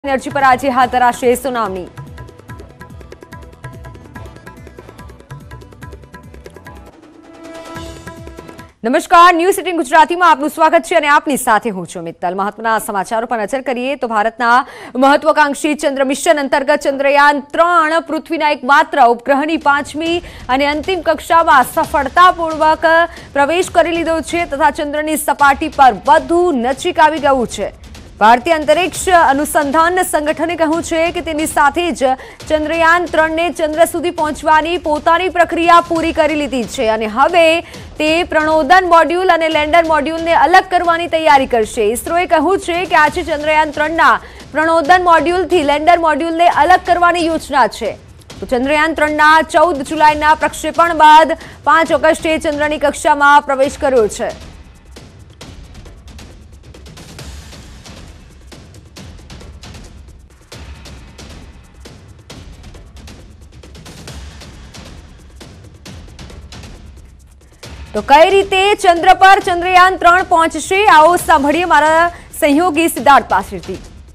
અરજી પર આજે હાથ ધરાશે સુનાવણી। નમસ્કાર, ન્યૂઝ 18 ગુજરાતીમાં આપનું સ્વાગત છે અને આપની સાથે હું છું મિત્તલ। મહત્વના સમાચારો પર નજર કરીએ તો ભારતના મહત્વાકાંક્ષી ચંદ્ર મિશન અંતર્ગત ચંદ્રયાન 3 પૃથ્વીના એકમાત્ર ઉપગ્રહની 5મી અને અંતિમ કક્ષામાં સફળતાપૂર્વક પ્રવેશ કરી લીધો છે તથા ચંદ્રની સપાટી પર વધુ નજીક આવી ગયું છે। ભારતીય અંતરિક્ષ અનુસંધાન સંગઠને કહ્યું છે કે તેની સાથે જ ચંદ્રયાન 3ને ચંદ્ર સુધી પહોંચવાની પોતાની પ્રક્રિયા પૂરી કરી લીધી છે અને હવે તે પ્રણોદન મોડ્યુલ અને લેન્ડર મોડ્યુલને અલગ કરવાની તૈયારી કરશે। ઇસરોએ કહ્યું છે કે આજે ચંદ્રયાન 3ના પ્રણોદન મોડ્યુલથી લેન્ડર મોડ્યુલને અલગ કરવાની યોજના છે। તો ચંદ્રયાન 3ના 14 જુલાઈના પ્રક્ષેપણ બાદ 5 ઓગસ્ટે ચંદ્રની કક્ષામાં પ્રવેશ કર્યો છે। તો કઈ રીતે ચંદ્ર પર ચંદ્રયાન 3 પહોંચશે, આવો સાંભળીએ મારા સહયોગી સિદ્ધાર્થ પાસેથી।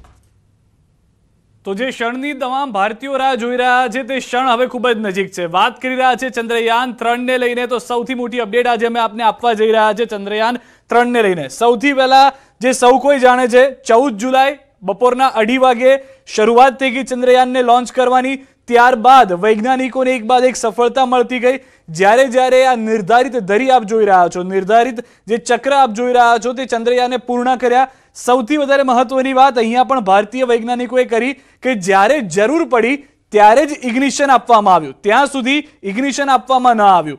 તો જે ક્ષણની તમામ ભારતીયો રાહ જોઈ રહ્યા છે તે ક્ષણ હવે ખૂબ જ નજીક છે। વાત કરી રહ્યા છે ચંદ્રયાન 3ને લઈને, તો સૌથી મોટી અપડેટ આજે અમે આપને આપવા જઈ રહ્યા છે ચંદ્રયાન 3ને લઈને। સૌથી પહેલા જે સૌ કોઈ જાણે છે, 14 જુલાઈ બપોરના 2:30 વાગે શરૂઆત થઈ ગઈ ચંદ્રયાનને લોન્ચ કરવાની। ત્યારબાદ વૈજ્ઞાનિકોને એક બાદ એક સફળતા મળતી ગઈ। જ્યારે આ નિર્ધારિત ધરી આપ જોઈ રહ્યા છો, નિર્ધારિત જે ચક્ર આપ જોઈ રહ્યા છો, તે ચંદ્રયાને પૂર્ણ કર્યા। સૌથી વધારે મહત્વની વાત અહીંયા પણ ભારતીય વૈજ્ઞાનિકોએ કરી કે જ્યારે જરૂર પડી ત્યારે જ ઇગ્નિશન આપવામાં આવ્યું, ત્યાં સુધી ઇગ્નિશન આપવામાં ન આવ્યું।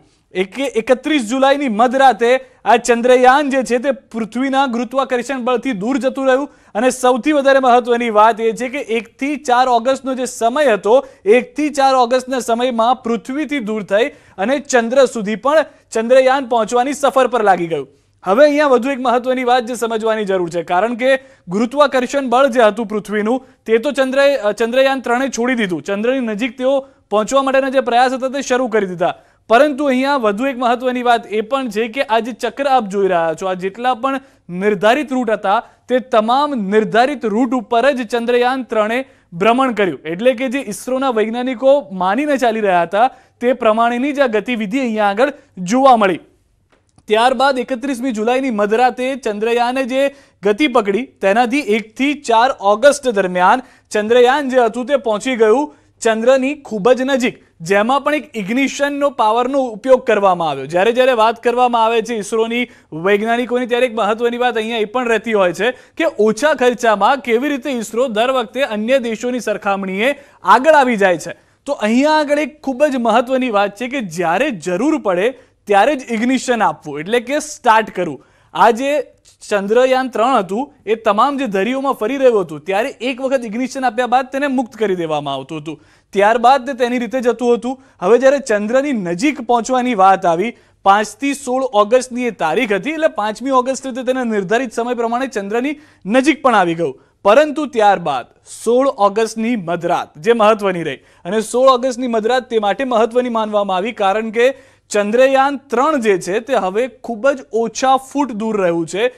31 જુલાઈની મધરાતે આ ચંદ્રયાન જે છે તે પૃથ્વીના ગુરુત્વાકર્ષણ બળથી દૂર જતું રહ્યું અને સૌથી વધારે મહત્વની વાત એ છે કે 1 થી 4 ઓગસ્ટનો જે સમય હતો, 1 થી 4 ઓગસ્ટના સમયમાં પૃથ્વીથી દૂર થઈ અને ચંદ્ર સુધી પણ ચંદ્રયાન પહોંચવાની સફર પર લાગી ગયું। હવે અહીંયા વધુ એક મહત્વની વાત જે સમજવાની જરૂર છે, કારણ કે ગુરુત્વાકર્ષણ બળ જે હતું પૃથ્વીનું, તે તો ચંદ્રયાન 3એ છોડી દીધું। ચંદ્રની નજીક તેઓ પહોંચવા માટેના જે પ્રયાસ હતા તે શરૂ કરી દીધા। પરંતુ અહીંયા વધુ એક મહત્વની વાત એ પણ છે કે આ જે ચક્ર આપ જોઈ રહ્યા છો, આ જેટલા પણ નિર્ધારિત રૂટ હતા તે તમામ નિર્ધારિત રૂટ ઉપર જ ચંદ્રયાન 3એ ભ્રમણ કર્યું। એટલે કે જે ઇસરોના વૈજ્ઞાનિકો માનીને ચાલી રહ્યા હતા તે પ્રમાણેની જ આ ગતિવિધિ અહીંયા આગળ જોવા મળી। ત્યારબાદ 31મી જુલાઈની મધરાતે ચંદ્રયાને જે ગતિ પકડી તેનાથી 1 થી 4 ઓગસ્ટ દરમિયાન ચંદ્રયાન જે હતું તે પહોંચી ગયું ચંદ્રની ખૂબ જ નજીક, જેમાં પણ એક ઇગ્નિશનનો પાવરનો ઉપયોગ કરવામાં આવ્યો। જ્યારે વાત કરવામાં આવે છે ઇસરોની વૈજ્ઞાનિકોની, ત્યારે એક મહત્વની વાત અહીંયા એ પણ રહેતી હોય છે કે ઓછા ખર્ચામાં કેવી રીતે ઇસરો દર વખતે અન્ય દેશોની સરખામણીએ આગળ આવી જાય છે। તો અહીંયા આગળ એક ખૂબ જ મહત્વની વાત છે કે જ્યારે જરૂર પડે ત્યારે જ ઇગ્નિશન આપવું, એટલે કે સ્ટાર્ટ કરવું। આ જે ચંદ્રયાન 3 હતું એ તમામ જે ધરીઓમાં ફરી રહ્યું હતું ત્યારે એક વખત ઇગ્નિશન આપ્યા બાદ તેને મુક્ત કરી દેવામાં આવતું હતું, ત્યારબાદ તે તેની રીતે જતું હતું। હવે જ્યારે ચંદ્રની નજીક પહોંચવાની વાત આવી, 5 થી 16 ઓગસ્ટની એ તારીખ હતી, એટલે 5મી ઓગસ્ટે તેના નિર્ધારિત સમય પ્રમાણે ચંદ્રની નજીક પણ આવી ગયું। પરંતુ ત્યારબાદ 16 ઓગસ્ટની મધરાત જે મહત્વની રહી, અને 16 ઓગસ્ટની મધરાત તે માટે મહત્વની માનવામાં આવી કારણ કે ચંદ્રયાન 3 જે છે તે હવે ખૂબ જ ઓછા ફૂટ દૂર રહ્યું છે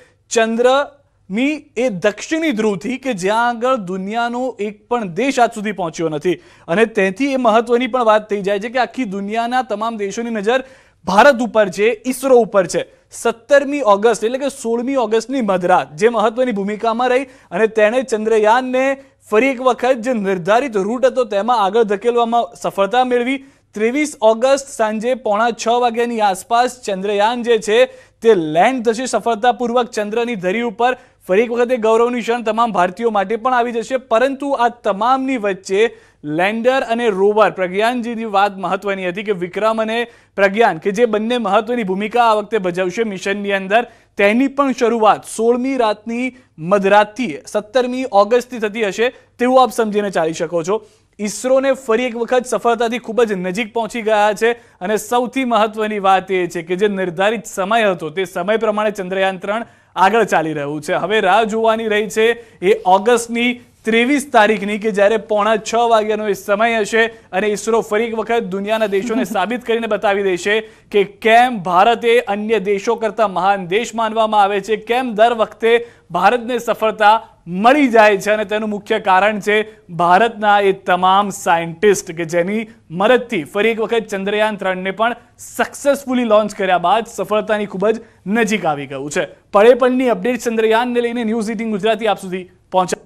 ચંદ્રની એ દક્ષિણી ધ્રુવથી, કે જ્યાં આગળ દુનિયાનો એક પણ દેશ આજ સુધી પહોંચ્યો નથી। અને તેથી એ મહત્વની પણ વાત થઈ જાય છે કે આખી દુનિયાના તમામ દેશોની નજર ભારત ઉપર છે, ઇસરો ઉપર છે। 17મી ઓગસ્ટ એટલે કે 16મી ઓગસ્ટની મધરાત જે મહત્વની ભૂમિકામાં રહી અને તેણે ચંદ્રયાનને ફરી એક વખત જે નિર્ધારિત રૂટ હતો તેમાં આગળ ધકેલવામાં સફળતા મેળવી। 23 ઓગસ્ટ સાંજે 5:45 વાગ્યાની આસપાસ ચંદ્રયાન જે છે તે લેન્ડ થશે સફળતાપૂર્વક ચંદ્રની ધરી ઉપર। ફરી એક વખત ગૌરવની ક્ષણ તમામ ભારતીયો માટે પણ આવી જશે। પરંતુ આ તમામની વચ્ચે લેન્ડર અને રોવર પ્રજ્ઞાનજીની વાત મહત્વની હતી કે વિક્રમ અને પ્રજ્ઞાન કે જે બંને મહત્વની ભૂમિકા આ વખતે ભજવશે મિશનની અંદર, તેની પણ શરૂઆત 16મી રાતની મધરાતથી 17મી ઓગસ્ટથી થતી હશે તેવું આપ સમજીને ચાલી શકો છો। ઇસરોને ફરી એક વખત સફળતાથી ખૂબ જ નજીક પહોંચી ગયા છે અને સૌથી મહત્વની વાત એ છે કે જે નિર્ધારિત સમય હતો તે સમય પ્રમાણે ચંદ્રયાન 3 આગળ ચાલી રહ્યું છે। હવે રાહ જોવાની રહી છે એ ઓગસ્ટની 23 તારીખની કે જ્યારે 5:45 વાગ્યાનો એ સમય હશે અને ઈસરો ફરી એક વખત દુનિયાના દેશોને સાબિત કરીને બતાવી દેશે કે કેમ ભારતે અન્ય દેશો કરતા મહાન દેશ માનવામાં આવે છે, કેમ દર વખતે ભારતને સફળતા મળી જાય છે અને તેનું મુખ્ય કારણ છે ભારતના એ તમામ સાયન્ટિસ્ટ કે જેની મદદથી ફરી એક વખત ચંદ્રયાન 3ને પણ સક્સેસફુલી લોન્ચ કર્યા બાદ સફળતાની ખૂબ જ નજીક આવી ગયું છે। પળે પળની અપડેટ ચંદ્રયાનને લઈને ન્યૂઝ 18 ગુજરાતી આપ સુધી પહોંચ્યા।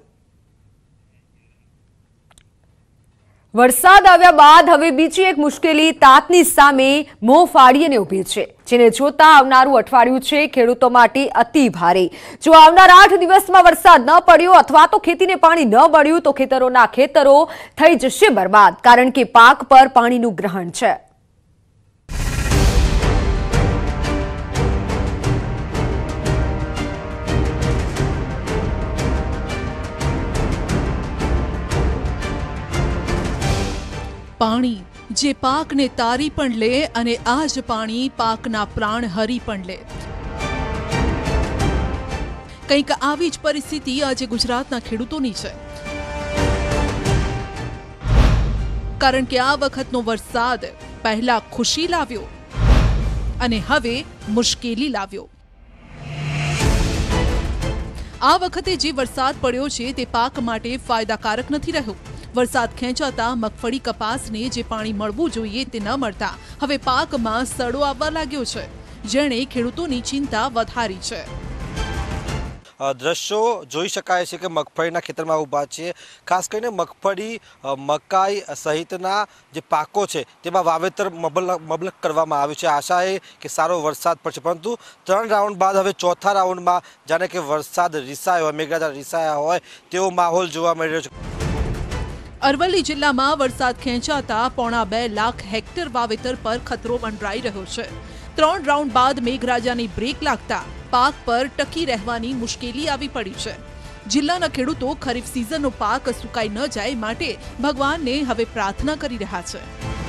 વરસાદ આવ્યા બાદ હવે બીજી એક મુશ્કેલી તાતની સામે મોં ફાડીને ઊભી છે, જેને જોતા આવનારું અઠવાડિયું છે ખેડૂતો માટે અતિ ભારે। જો આવનાર 8 દિવસમાં વરસાદ ન પડ્યો અથવા તો ખેતીને પાણી ન મળ્યું તો ખેતરોના ખેતરો થઈ જશે બરબાદ, કારણ કે પાક પર પાણીનું ગ્રહણ છે। પાણી જે પાકને તારી પણ લે અને આ જ પાણી પાકના પ્રાણ હરી પણ લે। કંઈક આવી જ પરિસ્થિતિ આજે ગુજરાતના ખેડૂતોની છે, કારણ કે આ વખતનો વરસાદ પહેલા ખુશી લાવ્યો અને હવે મુશ્કેલી લાવ્યો। આ વખતે જે વરસાદ પડ્યો છે તે પાક માટે ફાયદાકારક નથી રહ્યો। વરસાદ ખેંચાતા મગફળી કપાસને જે પાણી મળવું જોઈએ તે ન મળતા હવે પાકમાં સડો આવવા લાગ્યો છે, જેણે ખેડૂતોની ચિંતા વધારી છે। દ્રશ્યો જોઈ શકાય છે કે મગફળીના ખેતરમાં ઊભા છે। ખાસ કરીને મગફળી, મકાઈ સહિતના જે પાકો છે તેમાં વાવેતર મબલક કરવામાં આવ્યું છે। આશા એ કે સારો વરસાદ પડશે, પરંતુ 3 રાઉન્ડ બાદ હવે ચોથા રાઉન્ડમાં જાણે કે વરસાદ રીસાયો હોય, મેઘરાજા રીસાયા હોય તેવો માહોલ જોવા મળી રહ્યો છે। અરવલ્લી જિલ્લામાં વરસાદ ખેંચાતા 2.5 લાખ હેક્ટર વાવેતર પર ખતરો મંડરાઈ રહ્યો છે। 3 રાઉન્ડ બાદ મેઘરાજાની બ્રેક લાગતા પાક પર ટકી રહેવાની મુશ્કેલી આવી પડી છે। જિલ્લાના ખેડૂતો ખરીફ સિઝનનો પાક સુકાઈ ન જાય માટે ભગવાનને હવે પ્રાર્થના કરી રહ્યા છે।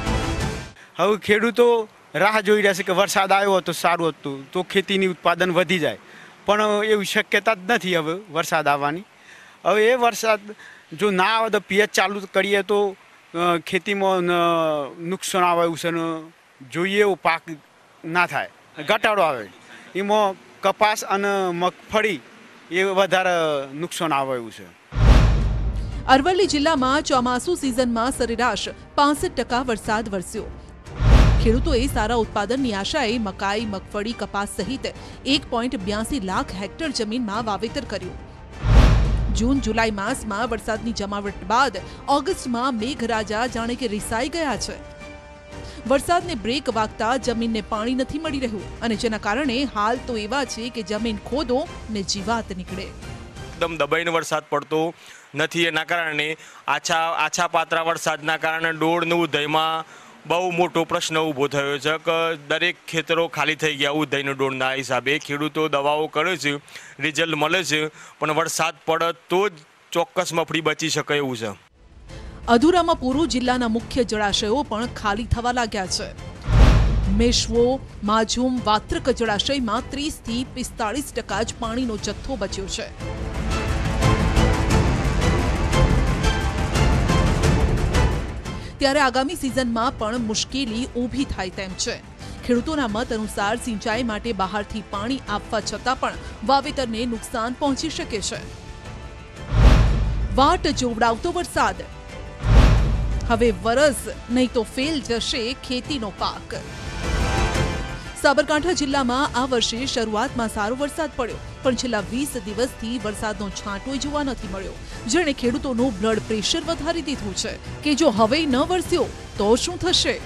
હવે ખેડૂતો રાહ જોઈ રહ્યા છે કે વરસાદ આવ્યો તો સારું હતું, તો ખેતીની ઉત્પાદન વધી જાય, પણ એવી શક્યતા જ નથી હવે વરસાદ આવવાની। હવે એ વરસાદ જો ના આવે તો પિયત ચાલુ કરીએ તો ખેતીમાં નુકસાન આવે એવું છે ને જોઈએ એવો પાક ના થાય, ઘટાડો આવે। એમાં કપાસ અને મગફળી એ વધારે નુકસાન આવે એવું છે। અરવલ્લી જિલ્લામાં ચોમાસુ સિઝનમાં સરેરાશ 65% વરસાદ વરસ્યો। ખેડૂતોએ સારા ઉત્પાદનની આશાએ મકાઈ, મગફળી, કપાસ સહિત 1.82 લાખ હેક્ટર જમીનમાં વાવેતર કર્યું। જૂન જુલાઈ માસમાં વરસાદની જમાવટ બાદ ઓગસ્ટમાં મેઘરાજા જાણે કે રિસાઈ ગયા છે। વરસાદને બ્રેક વાગતા જમીનને પાણી નથી મળી રહ્યું અને જેના કારણે હાલ તો એવા છે કે જમીન ખોદો ને જીવાત નીકળે। એકદમ દબાઈને વરસાદ પડતો નથી, એના કારણે આછા પાતળા વરસાદના કારણે ડોળનું ઉધઈમાં બહુ મોટો પ્રશ્ન ઊભો થયો છે કે દરેક ખેતરો ખાલી થઈ ગયા ઉધઈનો ડોળના હિસાબે। ખેડૂતો દવાઓ કરે છે, રિઝલ્ટ મળે છે, પણ વરસાદ પડે તો જ ચોક્કસ મગફળી બચી શકે એવું છે। અધૂરામાં પૂરું જિલ્લાના મુખ્ય જળાશયો પણ ખાલી થવા લાગ્યા છે। મેશ્વો, માઝૂમ, વાત્રક જળાશયમાં 30 થી 45% જ પાણીનો જથ્થો બચ્યો છે। ત્યારે આગામી સિઝનમાં પણ મુશ્કેલી ઊભી થાય તેમ છે। ખેડૂતોના મત અનુસાર સિંચાઈ માટે બહારથી પાણી આપવા છતાં પણ વાવેતરને નુકસાન પહોંચી શકે છે। વાટ જોવડાવતો વરસાદ, હવે વરસ નહીં તો ફેલ જશે ખેતીનો પાક। સાબરકાંઠા જિલ્લામાં આ વર્ષે શરૂઆતમાં સારો વરસાદ પડ્યો, પણ છેલ્લા 20 દિવસથી વરસાદનો છાંટો જોવા નથી મળ્યો, જેણે ખેડૂતોનું બ્લડ પ્રેશર વધારી દીધું છે કે જો હવે ન વરસ્યો તો શું થશે।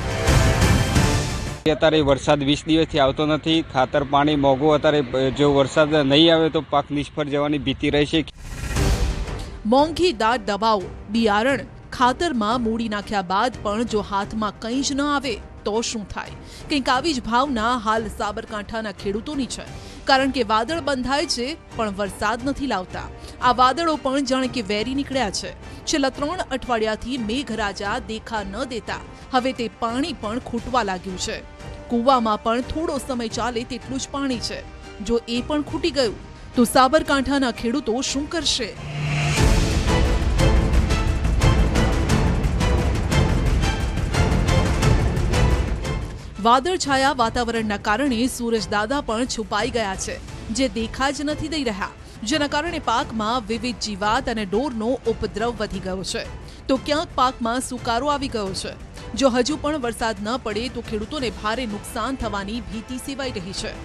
અત્યારે વરસાદ 20 દિવસથી આવતો નથી, ખાતર પાણી મોંઘું, અત્યારે જો વરસાદ નહીં આવે તો પાક નિષ્ફળ જવાની ભીતિ રહેશે। મોંઘીદાર દવાઓ, બિયારણ, ખાતરમાં મૂડી નાખ્યા બાદ પણ જો હાથમાં કંઈ જ ન આવે તો શું થાય? કંઈક આવી જ ભાવના હાલ સાબરકાંઠાના ખેડૂતોની છે, કારણ કે વાદળ બંધાય છે પણ વરસાદ નથી લાવતા। આ વાદળો પણ જાણે કે વેરી નીકળ્યા છે। છેલ્લા 3 અઠવાડિયાથી મેઘરાજા દેખા ન દેતા હવે તે પાણી પણ ખૂટવા લાગ્યું છે। કૂવામાં પણ થોડો સમય ચાલે તેટલું જ પાણી છે। જો એ પણ ખૂટી ગયું તો સાબરકાંઠાના ખેડૂતો શું કરશે? વાદળછાયા વાતાવરણના કારણે સૂરજદાદા પણ છુપાઈ ગયા છે, જે દેખા જ નથી દઈ રહ્યા, જેના કારણે પાકમાં વિવિધ જીવાત અને ઢોરનો ઉપદ્રવ વધી ગયો છે. તો ક્યાંક પાકમાં સુકારો આવી ગયો છે. જો હજુ પણ વરસાદ ન પડે તો ખેડૂતોને ભારે નુકસાન થવાની ભીતિ સેવાઈ રહી છે.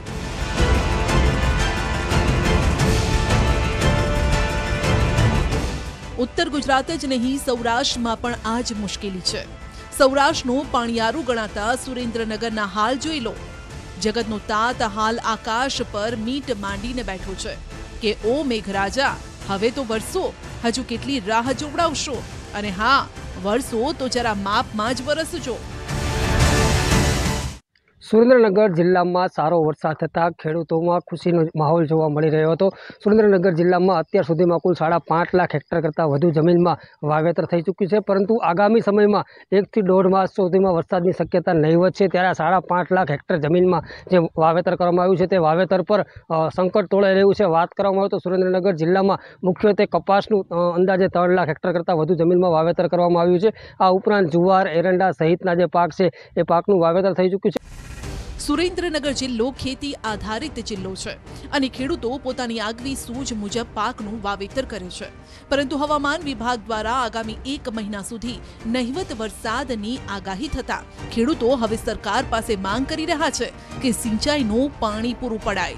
ઉત્તર ગુજરાત જ નહીં, સૌરાષ્ટ્રમાં પણ આ જ મુશ્કેલી છે. સૌરાષ્ટ્રનું પાણીયારું ગણાતા સુરેન્દ્રનગરના હાલ જોઈ લો. જગતનો તાત હાલ આકાશ પર મીટ માંડીને બેઠો છે કે ઓ મેઘરાજા, હવે તો વરસો, હજુ કેટલી રાહ જોવડાવશો? અને હા, વરસો તો જરા માપમાં જ વરસજો. સુરેન્દ્રનગર જિલ્લામાં સારો વરસાદ થતાં ખેડૂતોમાં ખુશીનો માહોલ જોવા મળી રહ્યો હતો. સુરેન્દ્રનગર જિલ્લામાં અત્યાર સુધીમાં કુલ 5.5 લાખ હેક્ટર કરતાં વધુ જમીનમાં વાવેતર થઈ ચૂક્યું છે, પરંતુ આગામી સમયમાં 1 થી 1.5 માસ સુધીમાં વરસાદની શક્યતા નહીવત છે. ત્યારે 5.5 લાખ હેક્ટર જમીનમાં જે વાવેતર કરવામાં આવ્યું છે તે વાવેતર પર સંકટ તોળાઈ રહ્યું છે. વાત કરવામાં આવે તો સુરેન્દ્રનગર જિલ્લામાં મુખ્યત્વે કપાસનું અંદાજે 3 લાખ હેક્ટર કરતાં વધુ જમીનમાં વાવેતર કરવામાં આવ્યું છે. આ ઉપરાંત જુવાર, એરંડા સહિતના જે પાક છે એ પાકનું વાવેતર થઈ ચૂક્યું છે. સુરેન્દ્રનગર જિલ્લો ખેતી આધારિત જિલ્લો છે અને ખેડૂતો પોતાની આગવી સૂઝ મુજબ પાકનું વાવેતર કરે છે, પરંતુ હવામાન વિભાગ દ્વારા આગામી 1 મહિના સુધી નહિવત વરસાદની આગાહી થતા ખેડૂતો હવે સરકાર પાસે માંગ કરી રહ્યા છે કે સિંચાઈનું પાણી પૂરું પડાય.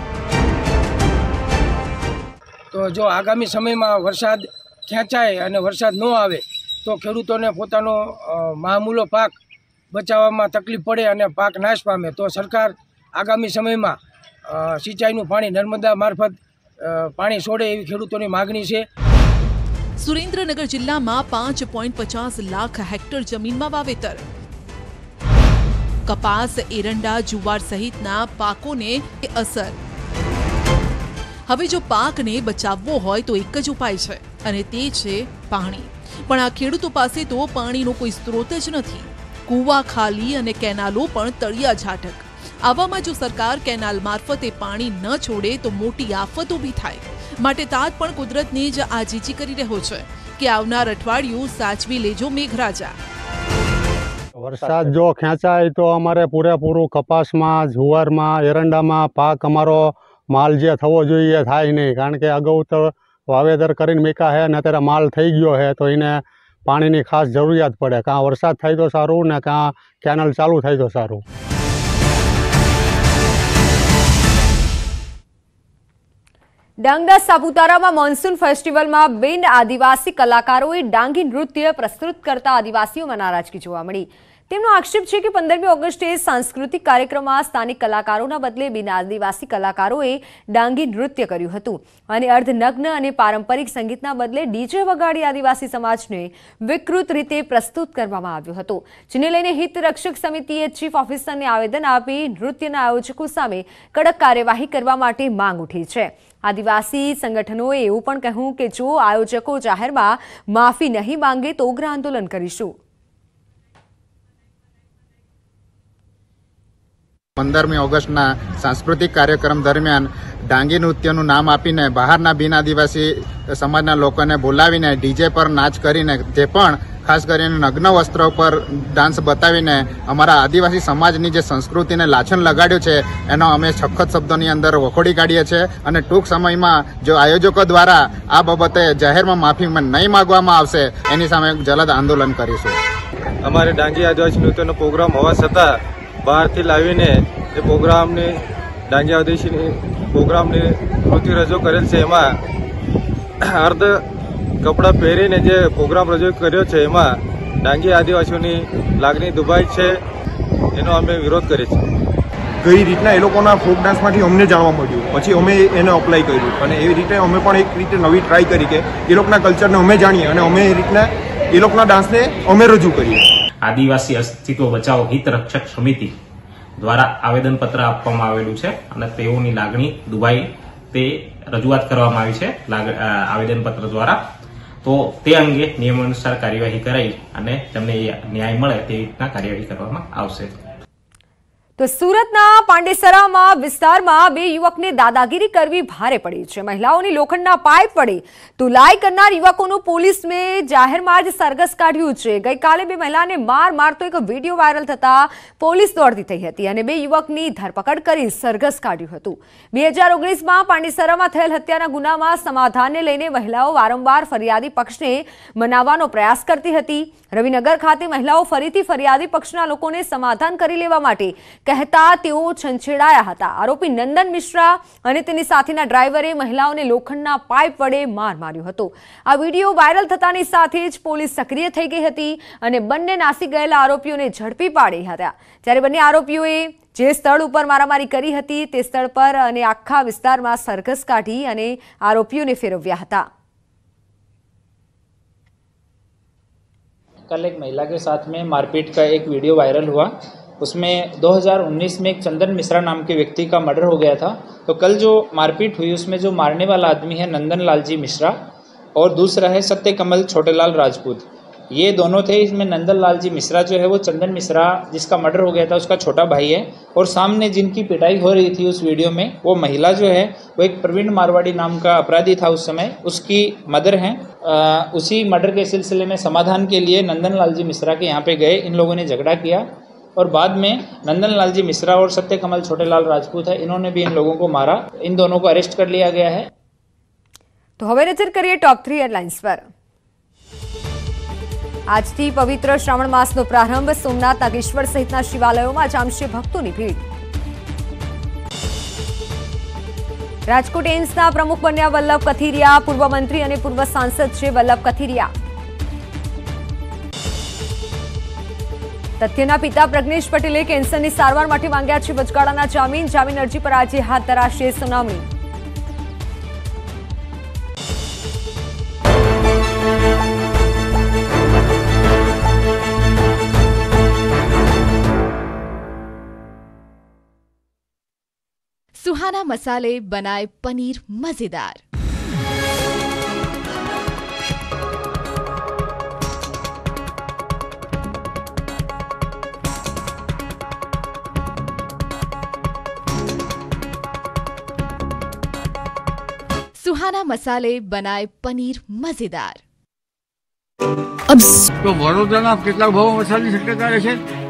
તો જો આગામી સમયમાં વરસાદ ખેંચાય અને વરસાદ ન આવે તો ખેડૂતોને પોતાનો મામૂલો પાક બચાવવામાં તકલીફ પડે અને પાક નાશ પામે. તો સરકાર આગામી સમયમાં સિંચાઈનું પાણી નર્મદા મારફત પાણી છોડે એવી ખેડૂતોની માગણી છે. સુરેન્દ્રનગર જિલ્લામાં 5.50 લાખ હેક્ટર જમીનમાં વાવેતર. કપાસ, એરંડા, જુવાર સહિતના પાકોને અસર. હવે જો પાકને બચાવવો હોય તો એક જ ઉપાય છે અને તે છે પાણી. પણ આ ખેડૂતો પાસે તો પાણીનો કોઈ સ્ત્રોત જ નથી. કૂવા ખાલી અને કેનાલો પણ તળિયા ઝાટક. આવામાં જો સરકાર કેનાલ મારફતે પાણી ન છોડે તો મોટી આફત ઊભી થાય. માટે તાત પણ કુદરતને જ આજીજી કરી રહ્યો છે કે આવનાર અઠવાડિયું સાચવી લેજો મેઘરાજા. વરસાદ જો ખેંચાય તો અમારે પૂરેપૂરું કપાસમાં, જુવારમાં, એરંડામાં પાક અમારો માલ જે થવો જોઈએ થાય નહીં, કારણ કે અગાઉ તો વાવેતર કરીને મેકા છે અને અત્યારે માલ થઈ ગયો છે, તો એને પાણીની ખાસ જરૂરિયાત પડે. કાં વરસાદ થાય તો સારું ને કાં કેનલ ચાલુ થાય તો સારું. ડાંગના સાપુતારામાં મોન્સૂન ફેસ્ટિવલમાં બિન આદિવાસી કલાકારોએ ડાંગી નૃત્ય પ્રસ્તુત કરતા આદિવાસીઓમાં નારાજગી જોવા મળી. તેમનો આક્ષેપ છે કે 15મી ઓગસ્ટે સાંસ્કૃતિક કાર્યક્રમમાં સ્થાનિક કલાકારોના બદલે બિન આદિવાસી કલાકારોએ ડાંગી નૃત્ય કર્યું હતું અને અર્ધનગ્ન અને પારંપરિક સંગીતના બદલે ડીજે વગાડી આદિવાસી સમાજને વિકૃત રીતે પ્રસ્તુત કરવામાં આવ્યો હતો, જેને લઈને હિત રક્ષક સમિતિએ ચીફ ઓફિસરને આવેદન આપી નૃત્યના આયોજકો સામે કડક કાર્યવાહી કરવા માટે માંગ ઉઠી છે. આદિવાસી સંગઠનોએ એવું પણ કહ્યું કે જો આયોજકો જાહેરમાં માફી નહીં માંગે તો ઉગ્ર આંદોલન કરીશું. 15મી ઓગસ્ટના સાંસ્કૃતિક કાર્યક્રમ દરમિયાન ડાંગી નૃત્યનું નામ આપીને બહારના બિન આદિવાસી સમાજના લોકોને બોલાવીને ડીજે પર નાચ કરીને, તે પણ ખાસ કરીને નગ્ન વસ્ત્રો પર ડાન્સ બતાવીને અમારા આદિવાસી સમાજની જે સંસ્કૃતિને લાછન લગાડ્યું છે એનો અમે સખત શબ્દોની અંદર વખોડી કાઢીએ છીએ અને ટૂંક સમયમાં જો આયોજકો દ્વારા આ બાબતે જાહેરમાં માફી નહીં માગવામાં આવશે એની સામે જલદ આંદોલન કરીશું. અમારે ડાંગી આદિવાસી નૃત્યનો પ્રોગ્રામ હોવા છતાં બહારથી લાવીને એ પ્રોગ્રામની ડાંગી આદિવાસી પ્રોગ્રામની નૃત્ય રજૂ કરેલ છે. એમાં અર્ધ કપડાં પહેરીને જે પ્રોગ્રામ રજૂ કર્યો છે એમાં ડાંગી આદિવાસીઓની લાગણી દુભાઈ છે, એનો અમે વિરોધ કરીએ છીએ. કઈ રીતના એ લોકોના ફોક ડાન્સમાંથી અમને જાણવા મળ્યું, પછી અમે એને અપ્લાય કર્યું અને એવી રીતે અમે પણ એક રીતે નવી ટ્રાય કરી કે એ લોકોના કલ્ચરને અમે જાણીએ અને અમે એ રીતના એ લોકોના ડાન્સને અમે રજૂ કરીએ. આદિવાસી અસ્તિત્વ બચાવો હિત રક્ષક સમિતિ દ્વારા આવેદનપત્ર આપવામાં આવેલું છે અને તેઓની લાગણી દુભાઈ તે રજૂઆત કરવામાં આવી છે આવેદનપત્ર દ્વારા. તો તે અંગે નિયમાનુસાર કાર્યવાહી કરાઈ અને તેમને ન્યાય મળે તે રીતના કાર્યવાહી કરવામાં આવશે. તો સુરતના પાંડેસરામાં વિસ્તારમાં બે યુવકને દાદાગીરી કરવી ભારે પડી છે. મહિલાઓની લોખંડના પાઇપ વડે તુલાઈ કરનાર યુવકોનું પોલીસને જાહેરમાં જ સરઘસ કાઢ્યું છે. ગઈકાલે બે મહિલાને મારતો એક વિડીયો વાયરલ થતા પોલીસ દોડતી થઈ હતી અને બે યુવકની ધરપકડ કરી સરઘસ કાઢ્યું હતું. 2019માં પાંડેસરામાં થયેલ હત્યાના ગુનામાં સમાધાનને લઈને મહિલાઓ વારંવાર ફરિયાદી પક્ષને મનાવવાનો પ્રયાસ કરતી હતી. રવિનગર ખાતે મહિલાઓ ફરીથી ફરિયાદી પક્ષના લોકોને સમાધાન કરી લેવા માટે કહેતા તેઓ છંછેડાયા હતા. આરોપી નંદન મિશ્રા અને તેની સાથેના ડ્રાઈવરે મહિલાઓને લોખંડના પાઇપ વડે માર માર્યો હતો. આ વિડીયો વાયરલ થતાની સાથે જ પોલીસ સક્રિય થઈ ગઈ હતી અને બંને નાસી ગયેલા આરોપીઓને ઝડપી પાડી હતા. ત્યારે બંને આરોપીઓએ જે સ્થળ ઉપર મારામારી કરી હતી તે સ્થળ પર અને આખા વિસ્તારમાં સરઘસ કાઢી અને આરોપીઓને ફેરવ્યા હતા. कल एक महिला के साथ में मारपीट का एक वीडियो वायरल हुआ. उसमें 2019 में एक चंदन मिश्रा नाम के व्यक्ति का मर्डर हो गया था. तो कल जो मारपीट हुई उसमें जो मारने वाला आदमी है नंदन लालजी मिश्रा और दूसरा है सत्य कमल छोटेलाल राजपूत. ये दोनों थे. इसमें नंदन लालजी मिश्रा जो है वो चंदन मिश्रा जिसका मर्डर हो गया था उसका छोटा भाई है. और सामने जिनकी पिटाई हो रही थी उस वीडियो में वो महिला जो है वो एक प्रवीण मारवाड़ी नाम का अपराधी था उस समय, उसकी मदर हैं. उसी मर्डर के सिलसिले में समाधान के लिए नंदन लालजी मिश्रा के यहाँ पे गए. इन लोगों ने झगड़ा किया और बाद में नंदन लालजी मिश्रा और सत्य कमल छोटेलाल राजपूत है इन्होंने भी इन लोगों को मारा. इन दोनों को अरेस्ट कर लिया गया है. तो હવે નજર કરીએ ટોપ 3 હેડલાઇન્સ પર. આજથી પવિત્ર શ્રાવણ માસનો પ્રારંભ. સોમનાથ નાગેશ્વર સહિતના શિવાલયોમાં જામશે ભક્તોની ભીડ. રાજકોટ એમ્સના પ્રમુખ બન્યા વલ્લભ કથિરિયા. પૂર્વ મંત્રી અને પૂર્વ સાંસદ છે વલ્લભ કથિરિયા. તથ્યના પિતા પ્રજ્ઞેશ પટેલે કેન્સરની સારવાર માટે માંગ્યા છે વચગાળાના જામીન. જામીન અરજી પર આજે હાથ ધરાશે સુનાવણી. सुहाना मसाले बनाए पनीर मजेदार. सुहाना मसाले बनाए पनीर मजेदार. अब तो वडोदराना કેટલા ભાવ મસાલાની શક્યતા રહેશે?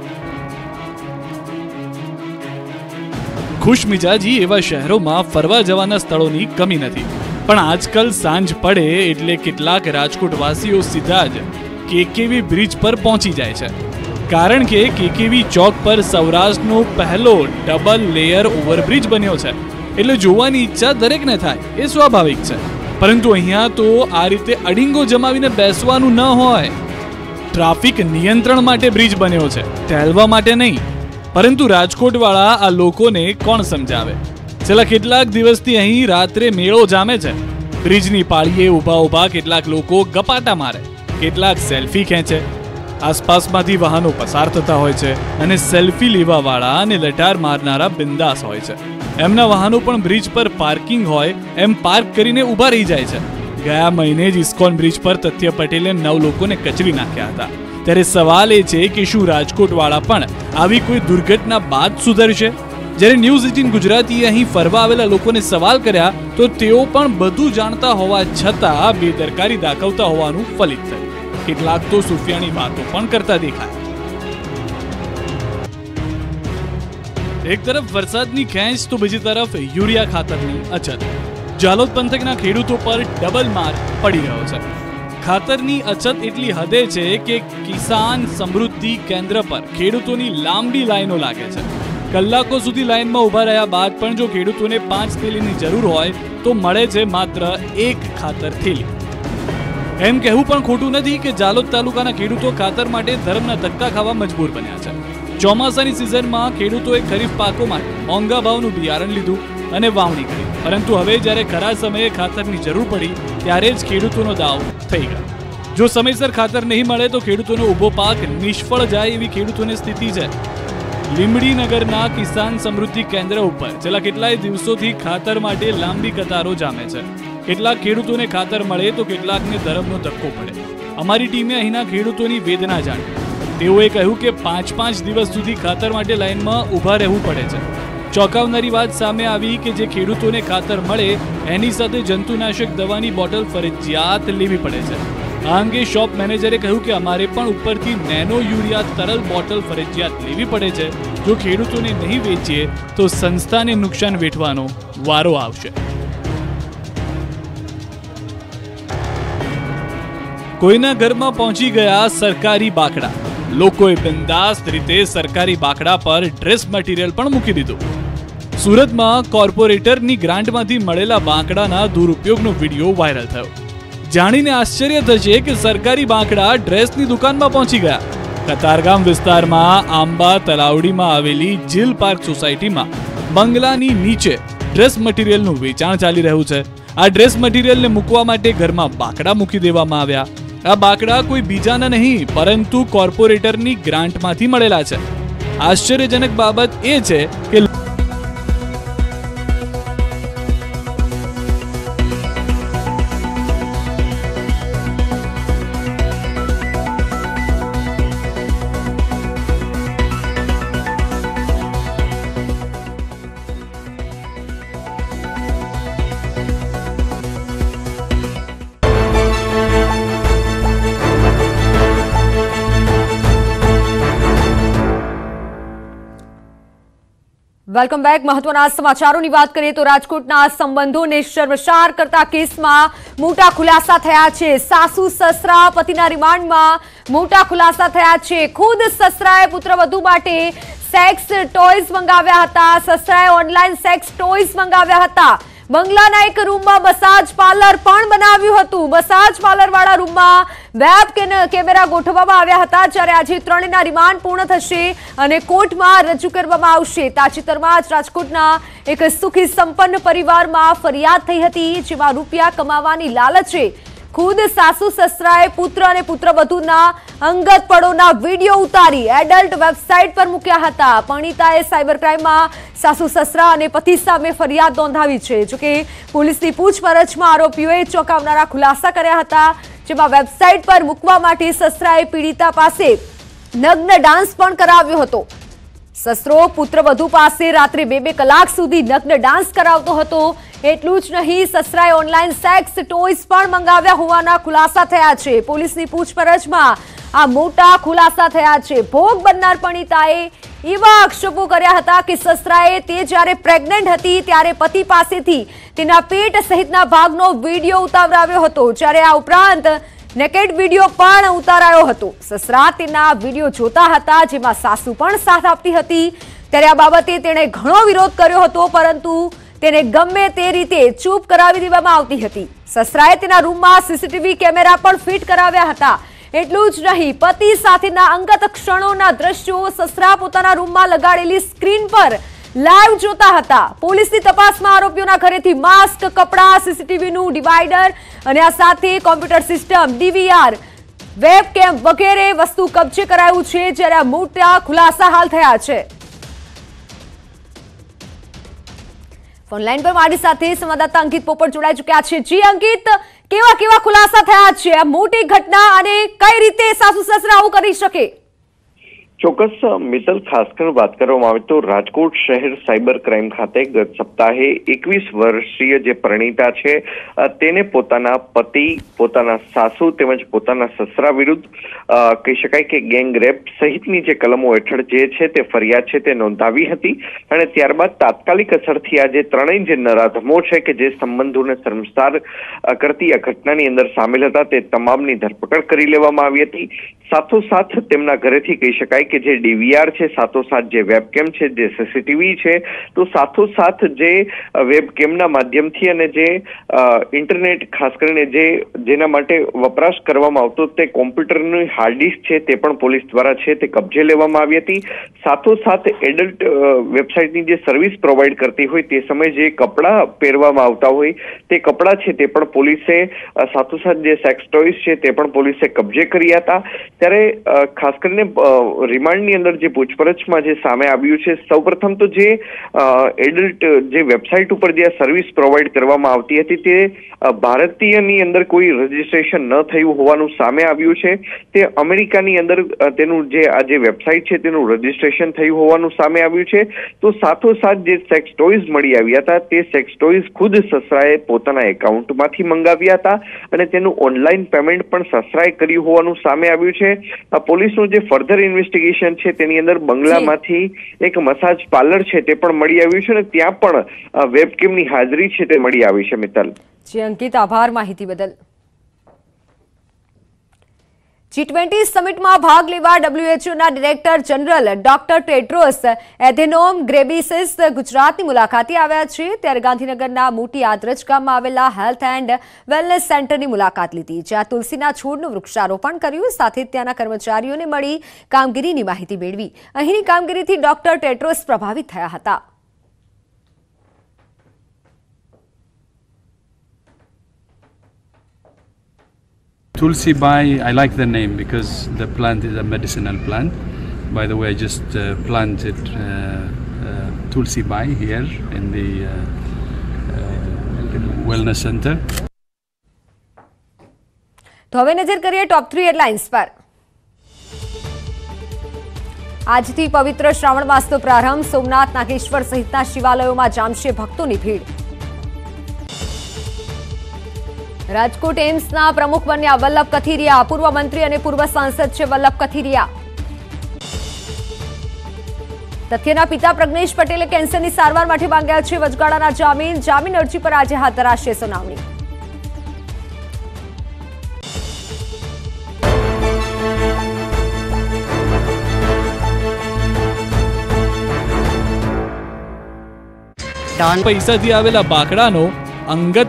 ખુશમિજાજી એવા શહેરોમાં ફરવા જવાના સ્થળોની કમી નથી, પણ આજકાલ સાંજ પડે એટલે કેટલાક રાજકોટવાસીઓ સીધા જ કેકેવી બ્રિજ પર પહોંચી જાય છે, કારણ કે કેકેવી ચોક પર સૌરાષ્ટ્રનો પહેલો ડબલ લેયર ઓવરબ્રિજ બન્યો છે, એટલે જોવાની ઈચ્છા દરેકને થાય એ સ્વાભાવિક છે. પરંતુ અહીંયા તો આ રીતે અડીંગો જમાવીને બેસવાનું ન હોય. ટ્રાફિક નિયંત્રણ માટે બ્રિજ બન્યો છે, ટહેલવા માટે નહીં. પરંતુ રાજકોટવાળા આ લોકોને કોણ સમજાવે? છેલ્લા કેટલાક દિવસથી અહીં રાત્રે મેળો જામે છે. બ્રિજની પાળીએ ઊભા કેટલાક લોકો ગપાટા મારે, કેટલાક સેલ્ફી ખેંચે. આસપાસમાંથી વાહનો પસાર થતા હોય છે અને સેલ્ફી લેવાવાળા અને લટાર મારનારા બિંદાસ હોય છે. એમના વાહનો પણ બ્રિજ પર પાર્કિંગ હોય એમ પાર્ક કરીને ઊભા રહી જાય છે. ગયા મહિને જ ઇસ્કોન બ્રિજ પર તથ્ય પટેલે 9 લોકોને કચડી નાખ્યા હતા. ત્યારે સવાલ એ છે કે શું રાજકોટવાળા પણ આવી કોઈ દુર્ઘટના બાદ સુધરશે? જ્યારે ન્યૂઝ 18 ગુજરાતીએ અહીં ફરવા આવેલા લોકોને સવાલ કર્યા તો તેઓ પણ બધું જાણતા હોવા છતાં બેદરકારી દાખવતા હોવાનું ફલિત થયું. કેટલાક તો સુફિયાની વાતો પણ કરતા દેખાયા. એક તરફ વરસાદની ખેંચ તો બીજી તરફ યુરિયા ખાતરની અછત. જાલોદ પંથકના ખેડૂતો પર ડબલ માર પડી રહ્યો છે. ખાતરની અછત એટલી હદે છે કે કિસાન સમૃદ્ધિ કેન્દ્ર પર ખેડૂતોની લાંબી લાઈનો લાગે છે. કલાકો સુધી લાઈનમાં ઊભા રહ્યા બાદ પણ જો ખેડૂતોને 5 થેલીની જરૂર હોય તો મળે છે માત્ર 1 ખાતર થેલી. એમ કહેવું પણ ખોટું નથી કે જાલોદ તાલુકાના ખેડૂતો ખાતર માટે ધર્મના ધક્કા ખાવા મજબૂર બન્યા છે. ચોમાસાની સિઝનમાં ખેડૂતોએ ખરીફ પાકો માટે મોંઘા ભાવનું બિયારણ લીધું અને વાવણી કરી, પરંતુ હવે જ્યારે ખરા સમયે ખાતરની જરૂર પડી ત્યારે જ ખેડૂતોનો દાવ થઈ ગયો. જો સમયસર ખાતર નહીં મળે તો ખેડૂતોનો ઊભો પાક નિષ્ફળ જાય એવી ખેડૂતોની સ્થિતિ છે. લીંબડીનગરના કિસાન સમૃદ્ધિ કેન્દ્ર ઉપર છેલ્લા કેટલાય દિવસોથી ખાતર માટે લાંબી કતારો જામે છે. કેટલાક ખેડૂતોને ખાતર મળે તો કેટલાકને ધરમનો ધક્કો પડે. અમારી ટીમે અહીંના ખેડૂતોની વેદના જાણી. તેઓએ કહ્યું કે 5-5 દિવસ સુધી ખાતર માટે લાઇનમાં ઊભા રહેવું પડે છે। ચોંકાવનારી વાત સામે આવી કે જે ખેડૂતોને ખાતર મળે એની સાથે જંતુનાશક દવાની બોટલ ફરજિયાત લેવી પડે છે। આ અંગે શોપ મેનેજરે કહ્યું કે અમારે પણ ઉપરથી નેનો યુરિયા તરલ બોટલ ફરજિયાત લેવી પડે છે। જો ખેડૂતોને નહીં વેચીએ તો સંસ્થાને નુકસાન વેઠવાનો વારો આવશે। કોઈના ઘરમાં પહોંચી ગયા સરકારી બાકડા। લોકોએ બિંદાસ્ત રીતે સરકારી બાકડા પર ડ્રેસ મટીરિયલ પણ મૂકી દીધું। સુરતમાં કોર્પોરેટરની ગ્રાન્ટમાંથી મળેલા બાંકડાના દુરુપયોગનો વિડીયો વાયરલ થયો। જાણીને આશ્ચર્ય થશે કે સરકારી બાંકડા ડ્રેસની દુકાનમાં પહોંચી ગયા। કતારગામ વિસ્તારમાં આંબા તલાવડીમાં આવેલી જીલ પાર્ક સોસાયટીમાં બંગલાની નીચે ડ્રેસ મટીરિયલનું વેચાણ ચાલી રહ્યું છે। આ ડ્રેસ મટીરિયલને મૂકવા માટે ઘરમાં બાકડા મૂકી દેવામાં આવ્યા। આ બાકડા કોઈ બીજાના નહીં પરંતુ કોર્પોરેટરની ગ્રાન્ટમાંથી મળેલા છે। આશ્ચર્યજનક બાબત એ છે કે વેલકમ બેક। મહત્વના સમાચારોની વાત કરીએ તો રાજકોટના સંબંધોને શર્મસાર કરતા કેસમાં મોટા ખુલાસા થયા છે। સાસુ સસરા પતિના રિમાન્ડમાં મોટા ખુલાસા થયા છે। ખુદ સસરાએ પુત્રવધુ માટે સેક્સ ટોયઝ મંગાવ્યા હતા। સસરાએ ઓનલાઈન સેક્સ ટોયઝ મંગાવ્યા હતા। બંગલાના એક રૂમમાં મસાજ પાર્લર પણ બનાવ્યું હતું। મસાજ પાર્લર વાળા રૂમમાં વેબ કેમેરા ગોઠવવામાં આવ્યા હતા। જ્યારે આજે ત્રણેયના રિમાન્ડ પૂર્ણ થશે અને કોર્ટમાં રજૂ કરવામાં આવશે। તાજેતરમાં જ રાજકોટના એક સુખી સંપન્ન પરિવારમાં ફરિયાદ થઈ હતી જેમાં રૂપિયા કમાવાની લાલચે ખુદ સાસુ સસરાએ પુત્ર અને પુત્રવધુના અંગત પળોના વિડીયો ઉતારી એડલ્ટ વેબસાઇટ પર મૂક્યા હતા। પરિણીતાએ સાયબર ક્રાઇમમાં સાસુ સસરા અને પતિ સામે ફરિયાદ નોંધાવી છે। જોકે પોલીસની પૂછપરછમાં આરોપીઓએ ચોંકાવનારા ખુલાસા કર્યા હતા જેમાં વેબસાઇટ પર મૂકવા માટે સસરાએ પીડિતા પાસે નગ્ન ડાન્સ પણ કરાવ્યો હતો। સસરો પુત્રવધુ પાસે રાત્રે 2-2 કલાક સુધી નગ્ન ડાન્સ કરાવતો હતો। એટલું જ નહીં સસરાએ ઓનલાઈન સેક્સ ટોયઝ પણ મંગાવ્યા હોવાના ખુલાસા થયા છે। પોલીસની પૂછપરછમાં આ મોટા ખુલાસા થયા છે। ભોગ બનનાર પરિણીતાએ એવા આક્ષેપો કર્યા હતા કે સસરાએ તે જ્યારે પ્રેગ્નન્ટ હતી ત્યારે પતિ પાસેથી તેના પેટ સહિતના ભાગનો વિડીયો ઉતારાવ્યો હતો। જ્યારે આ ઉપરાંત નેકેડ વિડીયો પણ ઉતારાયો હતો। સસરા તેના વિડીયો જોતા હતા જેમાં સાસુ પણ સાથ આપતી હતી। ત્યારે આ બાબતે તેણે ઘણો વિરોધ કર્યો હતો પરંતુ તેને ગમે તે રીતે ચૂપ કરાવી દેવામાં આવતી હતી। સસરાએ તેના રૂમમાં સીસીટીવી કેમેરા પણ ફિટ કરાવ્યા હતા। એટલું જ નહીં પતિ સાથેના અંગત ક્ષણોના દ્રશ્યો સસરા પોતાના રૂમમાં લગાડેલી સ્ક્રીન પર લાઈવ જોતા હતા। પોલીસની તપાસમાં આરોપીઓના ઘરેથી માસ્ક કપડા સીસીટીવીનું ડિવાઈડર અને આ સાથે કોમ્પ્યુટર સિસ્ટમ ડીવીઆર વેબકેમ વગેરે વસ્તુ કબજે કરાયું છે। જ્યારે આ મોટા ખુલાસા હાલ થયા છે। ફોનલાઈન પર મારી સાથે સંવાદદાતા અંકિત પોપટ જોડાઈ ચૂક્યા છે। જી અંકિત, કેવા ખુલાસા થયા છે આ મોટી ઘટના અને કઈ રીતે સાસુ સસરા આવું કરી શકે? ચોક્કસ મિત્તલ, ખાસ કરીને વાત કરવામાં આવે તો રાજકોટ શહેર સાયબર ક્રાઇમ ખાતે ગત સપ્તાહે 21 વર્ષીય જે પરિણીતા છે તેને પોતાના પતિ, પોતાના સાસુ તેમજ પોતાના સસરા વિરુદ્ધ કહી શકાય કે ગેંગ રેપ સહિતની જે કલમો હેઠળ જે છે તે ફરિયાદ છે તે નોંધાવી હતી અને ત્યારબાદ તાત્કાલિક અસરથી આ જે ત્રણેય જે નરાધમો છે કે જે સંબંધોને શર્મસાર કરતી આ ઘટનાની અંદર સામેલ હતા તે તમામની ધરપકડ કરી લેવામાં આવી હતી। સાથોસાથ તેમના ઘરેથી કહી શકાય કે જે ડીવીઆર છે, સાથોસાથ જે વેબકેમ છે, જે સીસીટીવી છે, તો સાથોસાથ જે વેબકેમના માધ્યમથી અને જે ઇન્ટરનેટ ખાસ કરીને જેના માટે વપરાશ કરવામાં આવતો તે કોમ્પ્યુટરની હાર્ડ ડિસ્ક છે તે પણ પોલીસ દ્વારા છે તે કબજે લેવામાં આવી હતી। સાથોસાથ એડલ્ટ વેબસાઇટની જે સર્વિસ પ્રોવાઈડ કરતી હોય તે સમયે જે કપડાં પહેરવામાં આવતા હોય તે કપડાં છે તે પણ પોલીસે, સાથોસાથ જે સેક્સ ટોયઝ છે તે પણ પોલીસે કબજે કર્યા હતા। ત્યારે ખાસ કરીને રિમાન્ડની અંદર જે પૂછપરછમાં જે સામે આવ્યું છે, સૌપ્રથમ તો જે એડલ્ટ જે વેબસાઇટ ઉપર જે સર્વિસ પ્રોવાઈડ કરવામાં આવતી હતી તે ભારતીયની અંદર કોઈ રજીસ્ટ્રેશન ન થયું હોવાનું સામે આવ્યું છે. તે અમેરિકાની અંદર તેનું જે આ જે વેબસાઇટ છે તેનું રજીસ્ટ્રેશન થયું હોવાનું સામે આવ્યું છે. તો સાથોસાથ જે સેક્સ ટોયઝ મળી આવ્યા હતા તે સેક્સ ટોયઝ ખુદ સસરાએ પોતાના એકાઉન્ટમાંથી મંગાવ્યા હતા અને તેનું ઓનલાઈન પેમેન્ટ પણ સસરાએ કર્યું હોવાનું સામે આવ્યું છે. પોલીસનું જે ફર્ધર ઇન્વેસ્ટિગેશન છે તેની અંદર બંગલામાંથી એક મસાજ પાર્લર છે તે પણ મળી આવ્યું છે અને ત્યાં પણ વેબકેમની હાજરી છે તે મળી આવી છે. મિત્તલ. જી અંકિત, આભાર માહિતી બદલ. G20 સમિટમાં ભાગ લેવા WHOના director general doctor Tedros Adhanom Ghebreyesus ગુજરાતની મુલાકાતે આવ્યા છે. ત્યારે ગાંધીનગરના મોટી આદરજ ગામમાં આવેલા હેલ્થ એન્ડ વેલનેસ સેન્ટરની મુલાકાત લીધી, જ્યાં તુલસીના છોડનું વૃક્ષારોપણ કર્યું. સાથે ત્યાંના કર્મચારીઓને મળી કામગીરીની માહિતી મેળવી. અહીંની કામગીરીથી ડોક્ટર ટેડ્રોસ પ્રભાવિત થયા હતા. Tulsi Bai, I like the name because the plant is a medicinal plant. By the way, I just planted Tulsi Bai here in the wellness center. તો હવે નજર કરીએ ટોપ 3 હેડલાઇન્સ પર. આજથી પવિત્ર શ્રાવણ માસનો પ્રારંભ. સોમનાથ, નાગેશ્વર સહિતના શિવાલયોમાં જામશે ભક્તોની ભીડ. રાજકોટ એમ્સના પ્રમુખ બન્યા વલ્લભ કથિરિયા. પૂર્વ મંત્રી અને પૂર્વ સાંસદ છે વલ્લભ કથિરિયા. તથ્યના પિતા પ્રજ્ઞેશ પટેલે કેન્સરની સારવાર માટે માંગ્યા છે વચગાળાના જામીન. જામીન અરજી પર આજે હાથ ધરાશે સુનાવણી. પૈસાથી આવેલા બાકડાનો અંગત